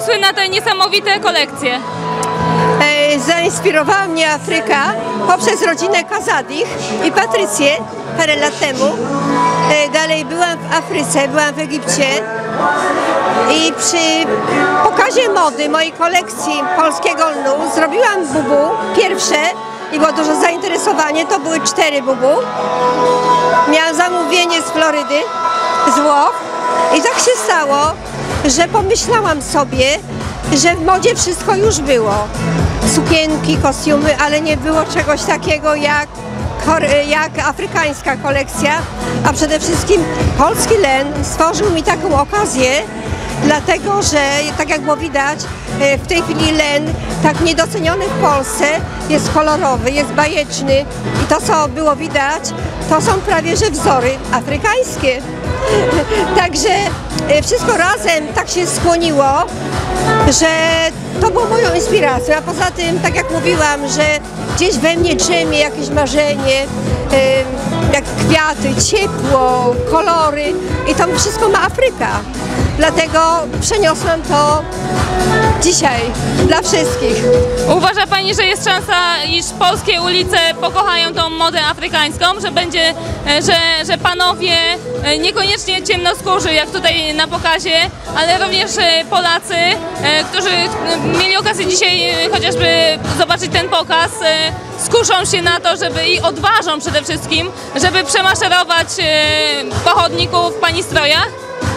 pomysły na te niesamowite kolekcje? Zainspirowała mnie Afryka poprzez rodzinę Kazadich i Patrycję parę lat temu. Dalej byłam w Afryce, byłam w Egipcie i przy pokazie mody mojej kolekcji polskiego lnu zrobiłam bubu pierwsze i było duże zainteresowanie. To były 4 bubu. Miałam zamówienie z Florydy, z Włoch i tak się stało, że pomyślałam sobie, że w modzie wszystko już było. Sukienki, kostiumy, ale nie było czegoś takiego jak afrykańska kolekcja, a przede wszystkim polski len stworzył mi taką okazję, dlatego że, tak jak było widać, w tej chwili len, tak niedoceniony w Polsce, jest kolorowy, jest bajeczny i to, co było widać, to są prawie że wzory afrykańskie. Także wszystko razem tak się skłoniło, że to było moją inspiracją, a poza tym, tak jak mówiłam, że gdzieś we mnie drzemie jakieś marzenie, jak kwiaty, ciepło, kolory i to wszystko ma Afryka. Dlatego przeniosłam to dzisiaj dla wszystkich. Uważa Pani, że jest szansa, iż polskie ulice pokochają tą modę afrykańską, że będzie, że panowie niekoniecznie ciemnoskórzy, jak tutaj na pokazie, ale również Polacy, którzy mieli okazję dzisiaj chociażby zobaczyć ten pokaz, skuszą się na to, żeby i odważą przede wszystkim, żeby przemaszerować po chodniku w Pani strojach?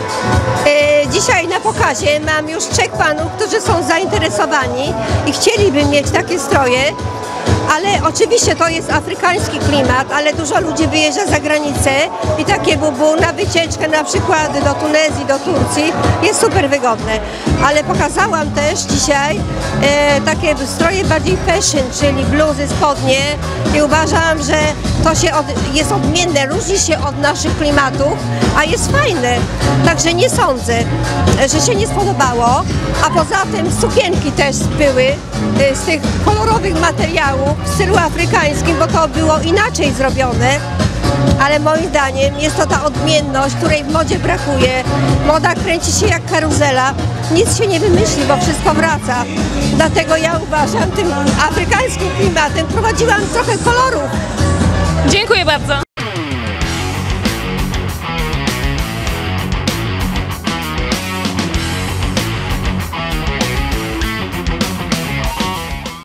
Dzisiaj na pokazie mam już 3 panów, którzy są zainteresowani i chcieliby mieć takie stroje, ale oczywiście to jest afrykański klimat, ale dużo ludzi wyjeżdża za granicę i takie bubu na wycieczkę na przykład do Tunezji, do Turcji jest super wygodne. Ale pokazałam też dzisiaj takie stroje bardziej fashion, czyli bluzy, spodnie i uważam, że to jest odmienne, różni się od naszych klimatów, a jest fajne. Także nie sądzę, że się nie spodobało, a poza tym sukienki też były z tych kolorowych materiałów w stylu afrykańskim, bo to było inaczej zrobione, ale moim zdaniem jest to ta odmienność, której w modzie brakuje. Moda kręci się jak karuzela, nic się nie wymyśli, bo wszystko wraca. Dlatego ja uważam, tym afrykańskim klimatem prowadziłam trochę kolorów. Dziękuję bardzo.